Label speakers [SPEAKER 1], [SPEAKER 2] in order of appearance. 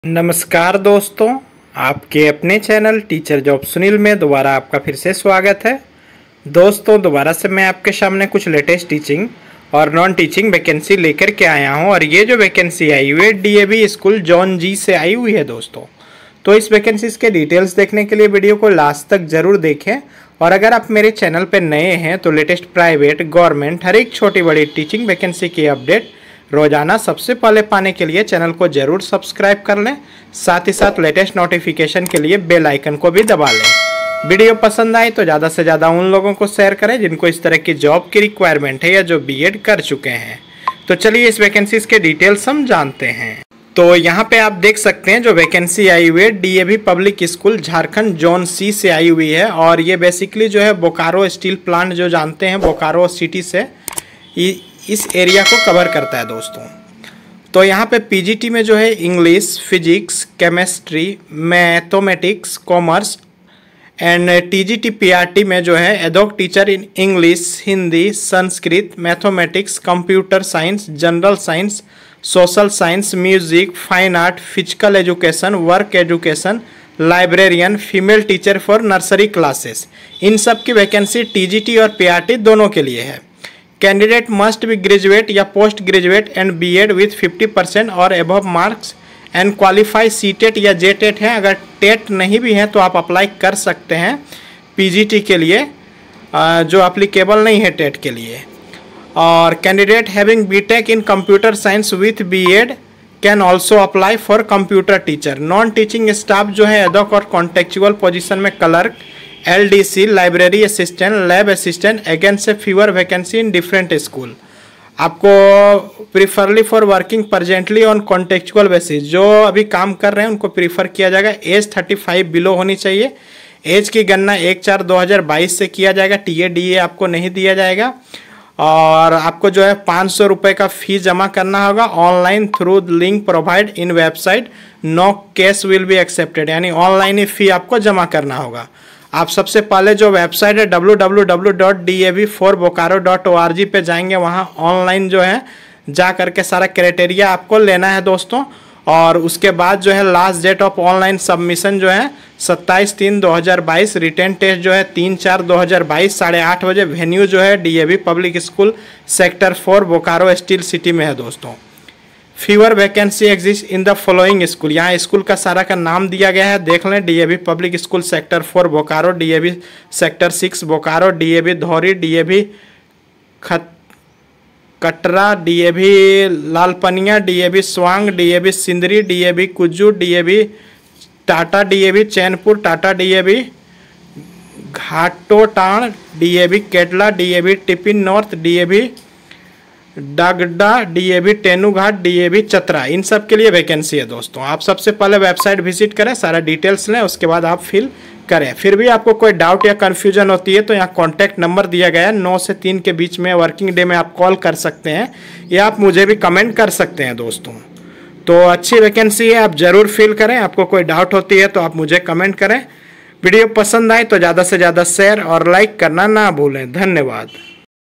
[SPEAKER 1] नमस्कार दोस्तों, आपके अपने चैनल टीचर जॉब सुनील में दोबारा आपका फिर से स्वागत है। दोस्तों, दोबारा से मैं आपके सामने कुछ लेटेस्ट टीचिंग और नॉन टीचिंग वैकेंसी लेकर के आया हूं और ये जो वैकेंसी आई हुई है डीएवी स्कूल जोन जी से आई हुई है दोस्तों। तो इस वैकेंसीज के डिटेल्स देखने के लिए वीडियो को लास्ट तक ज़रूर देखें और अगर आप मेरे चैनल पर नए हैं तो लेटेस्ट प्राइवेट, गवर्नमेंट हर एक छोटी बड़ी टीचिंग वैकेंसी की अपडेट रोजाना सबसे पहले पाने के लिए चैनल को जरूर सब्सक्राइब कर लें। साथ ही साथ लेटेस्ट नोटिफिकेशन के लिए बेल आइकन को भी दबा लें। वीडियो पसंद आए तो ज़्यादा से ज़्यादा उन लोगों को शेयर करें जिनको इस तरह की जॉब की रिक्वायरमेंट है या जो बीएड कर चुके हैं। तो चलिए इस वैकेंसीज के डिटेल्स हम जानते हैं। तो यहाँ पे आप देख सकते हैं जो वैकेंसी आई हुई है DAV public school Jharkhand zone C से आई हुई है और ये बेसिकली जो है बोकारो स्टील प्लांट जो जानते हैं बोकारो सिटी से इस एरिया को कवर करता है दोस्तों। तो यहाँ पे पीजीटी में जो है English, physics, chemistry, mathematics, commerce and TGT PRT में जो है ad hoc teacher in English, Hindi, Sanskrit, mathematics, computer science, general science, social science, music, fine art, physical education, work education, librarian, female teacher for nursery classes, इन सब की vacancy TGT और PRT दोनों के लिए है। कैंडिडेट मस्ट बी ग्रेजुएट या post graduate and BEd with 50% और above marks and qualify CTET या जेटेट है। अगर टेट नहीं भी है तो आप अप्लाई कर सकते हैं पीजीटी के लिए, जो एप्लीकेबल नहीं है टेट के लिए। और candidate having BTech in computer science with BEd can also apply for computer teacher. Non teaching staff जो है एडोक और कॉन्टेक्चुअल पोजीशन में clerk, LDC, library assistant, lab assistant, against a fever vacancy in different school. आपको preferably for working presently on contractual basis, जो अभी काम कर रहे हैं उनको प्रीफर किया जाएगा। एज 35 बिलो होनी चाहिए। एज की गणना 1/4/2022 से किया जाएगा। TADA आपको नहीं दिया जाएगा और आपको जो है 500 रुपये का फीस जमा करना होगा online through link provide in website. No cash will be accepted, यानी ऑनलाइन ही फी आपको जमा करना होगा। आप सबसे पहले जो वेबसाइट है www.dav4bokaro.org पे जाएंगे, वहाँ ऑनलाइन जो है जा करके सारा क्राइटेरिया आपको लेना है दोस्तों। और उसके बाद जो है last date of online submission जो है 27/3/2022। रिटर्न टेस्ट जो है 3/4/2022 8:30 बजे। वेन्यू जो है DAV public school sector 4 Bokaro steel city में है दोस्तों। Fever vacancy exist in the following school, यहाँ स्कूल का सारा का नाम दिया गया है, देख लें। DAV public school sector 4 Bokaro, DAV sector 6 Bokaro, DAV Dhori, DAV Katra, DAV Lalpania, DAV Swang, DAV Sindri, DAV Kujju, DAV Tata, DAV Chainpur, Tata DAV घाटोटाण, डीएवी केटला, डीएवी टिपिन नॉर्थ, डीएवी डागड्डा, डीएवी टेनूघाट, डीएवी चतरा, इन सब के लिए वैकेंसी है दोस्तों। आप सबसे पहले वेबसाइट विजिट करें, सारा डिटेल्स लें, उसके बाद आप फिल करें। फिर भी आपको कोई डाउट या कन्फ्यूजन होती है तो यहाँ कॉन्टैक्ट नंबर दिया गया है, 9 से 3 के बीच में वर्किंग डे में आप कॉल कर सकते हैं या आप मुझे भी कमेंट कर सकते हैं दोस्तों। तो अच्छी वैकेंसी है, आप ज़रूर फिल करें। आपको कोई डाउट होती है तो आप मुझे कमेंट करें। वीडियो पसंद आए तो ज़्यादा से ज़्यादा शेयर और लाइक करना ना भूलें। धन्यवाद।